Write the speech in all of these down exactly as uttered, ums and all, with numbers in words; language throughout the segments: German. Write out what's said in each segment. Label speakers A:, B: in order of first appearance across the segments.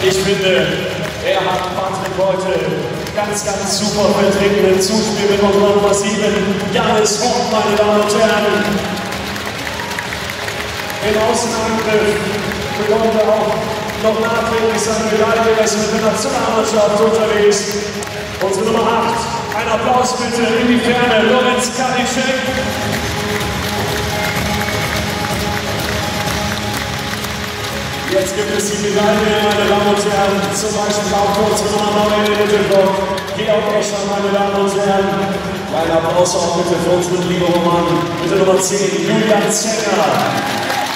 A: Ich finde, er hat Patrick heute ganz, ganz super vertreten im Zuspiel mit unserer Nummer sieben, Janis Hopp, meine Damen und Herren. Im Außenangriff bekommt er auch noch nachträglich seine Medaille, er ist mit der Nationalmannschaft unterwegs. Unsere Nummer acht, ein Applaus bitte in die Ferne, Lorenz Kaliszek. Jetzt gibt es die Medaille, meine Damen und Herren, zum Beispiel auch für unsere Nummer neun in Mittelblock, Georg Escher, meine Damen und Herren. Kleiner Applaus auch bitte für unseren lieben Roman, mit der Nummer zehn, Julian Zenger.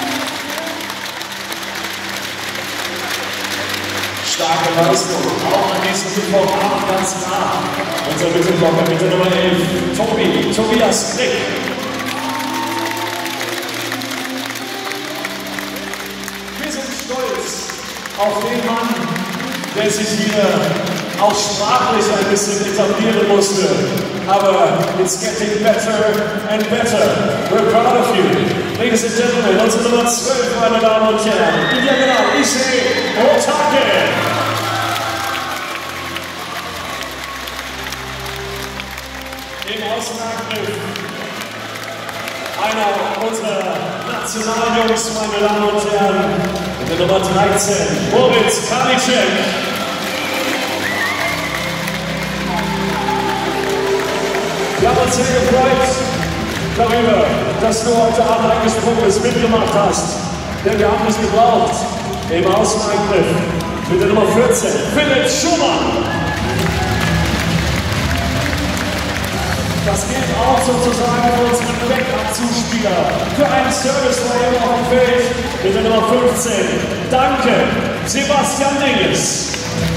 A: Starke Leistung, auch am nächsten Mittwochabend ganz nah. Unser Mittelblocker mit der Nummer elf, Tobi, Tobias Frick. Wir sind stolz auf den Mann, der sich hier auch sprachlich ein bisschen etablieren musste. Aber it's getting better and better. We're proud of you. Ladies and Gentlemen, unsere Nummer zwölf, meine Damen und Herren. In Diagonal, Issei Otake. Im Außenangriff einer unserer Nationaljungs, meine Damen und Herren, mit der Nummer dreizehn, Moritz Kaliszek. Wir haben uns sehr gefreut darüber, dass du heute Abend eingesprungen bist, mitgemacht hast, denn wir haben es gebraucht. Im Außenangriff mit der Nummer vierzehn, Philipp Schumann. Das gilt auch sozusagen für unseren Backup-Zuspieler, für einen Service war er auf dem Feld mit der Nummer fünfzehn. Danke, Sebastian Dinges.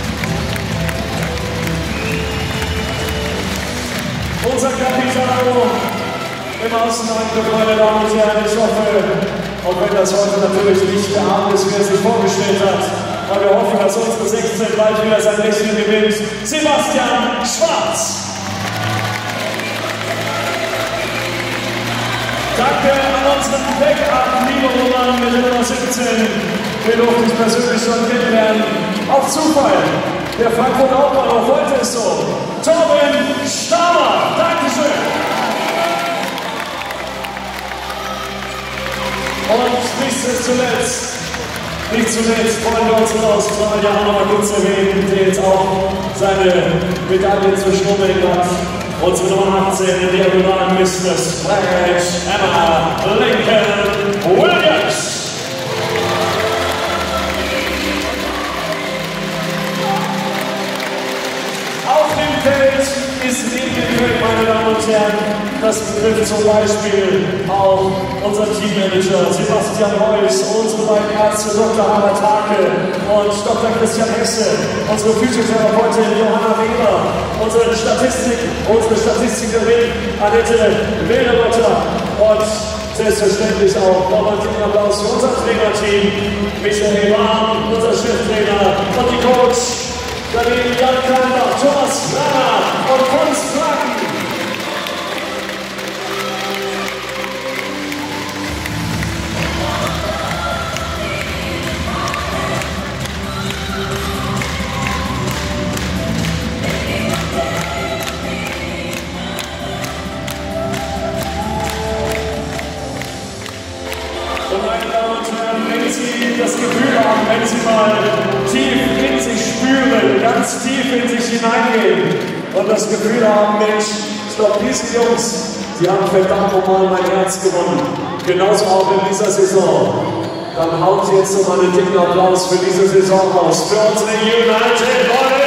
A: Unser Capitano im Außenangriff, meine Damen und Herren, ich hoffe, auch wenn das heute natürlich nicht der Abend ist, wie er sich vorgestellt hat, aber wir hoffen, dass unsere sechzehn bald wieder sein Lächeln gewinnt. Sebastian Schwarz. Danke an unseren Backup, liebe Roman mit der Nummer siebzehn. Wir durften dich persönlich schon kennenlernen. Auf Zufall. Der Frankfurt Hauptbahnhof, heute ist so. Torben Stamer, Dankeschön. Und nicht zuletzt, nicht zuletzt wollen wir unseren Australier auch noch mal kurz erwähnen, der jetzt auch seine Medaille zu schnummeln hat. Unsere Nummer achtzehn in der Diagonalen Mister Splash, Emma Lincoln Williams. Auf dem Feld ist neben dem Feld, meine Damen und Herren, das betrifft zum Beispiel auch unser Teammanager Sebastian Reuss, unsere beiden Ärzte Doktor Harald Hake und Doktor Christian Hesse, unsere Physiotherapeutin Johanna Weber, unsere Statistik, unsere Statistikerin Annette Wilderotter und selbstverständlich auch nochmal einen Applaus für unser Trainerteam, Michael Bahn, unser Cheftrainer und die Coach daneben Jan Kalmbach, Thomas Kramer und Kunst Franken. Und meine Damen und Herren, wenn Sie das Gefühl haben, wenn Sie mal tief in sich spüren, ganz tief in sich hineingehen und das Gefühl haben, Mensch, ich glaube, diese Jungs, die haben verdammt nochmal mein Herz gewonnen. Genauso auch in dieser Saison. Dann haut jetzt nochmal einen dicken Applaus für diese Saison raus. Für unsere United Boys!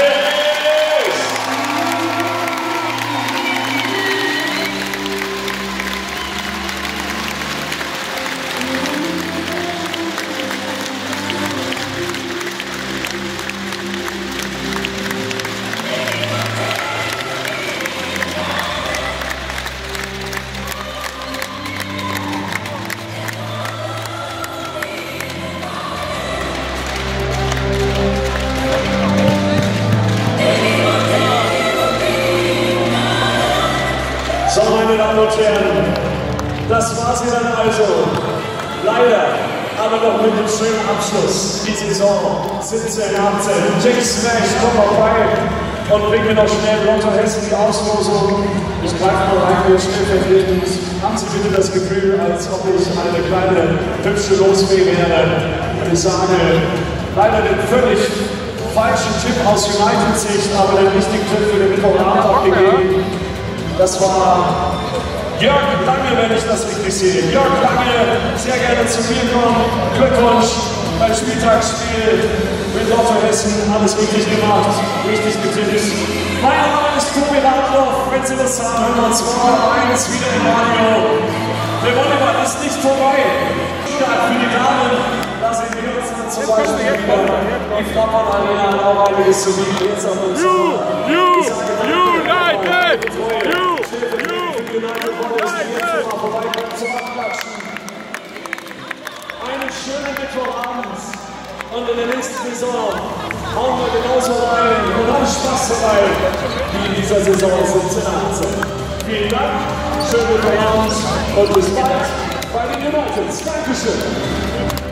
A: Meine Damen und Herren, das war sie dann also. Leider aber noch mit einem schönen Abschluss. Die Saison siebzehn achtzehn. Jake Smash, komm vorbei und bringen wir noch schnell Lotto Hessen die Auslosung. Ich greife mal rein, hier stellvertretend. Haben Sie bitte das Gefühl, als ob ich eine kleine hübsche Losfee wäre. Und ich sage, leider den völlig falschen Tipp aus United-Sicht, aber den richtigen Tipp für den Mittwochabend abgegeben. Das war Jörg Lange, wenn ich das richtig sehe. Jörg Lange, sehr gerne zu mir kommen. Glückwunsch beim Spieltagsspiel mit Lotto Hessen. Alles richtig gemacht, richtig getippt. Mein Name ist Tobi Radloff. Wenn Sie das haben, hören wir uns morgen eins wieder im Radio. Der Volleyball ist nicht vorbei. Start für die Damen. Da sehen wir uns dann zum Beispiel wieder. Die Frauen Arena hat auch einiges zu bieten. Jetzt haben wir uns
B: You, you, United! You,
A: Einen schönen Mittwochabend und in der nächsten Saison hauen wir genauso rein und haben Spaß dabei wie in dieser Saison siebzehn achtzehn. Vielen Dank, schönen Mittwochabend und bis bald bei den Uniteds. Dankeschön.